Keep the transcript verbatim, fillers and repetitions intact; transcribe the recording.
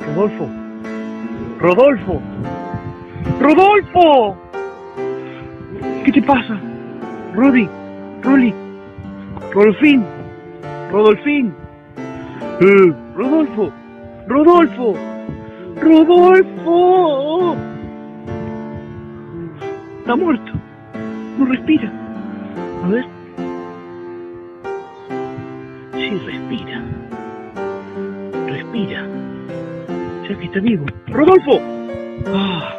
Rodolfo. Rodolfo. Rodolfo. ¿Qué te pasa? Rodi. Roli. Rodolfín. Rodolfín. Eh, Rodolfo. Rodolfo. Rodolfo. Está muerto. No respira. A ver. Sí, respira. Respira. Ya que está vivo. ¡Rodolfo! Ah.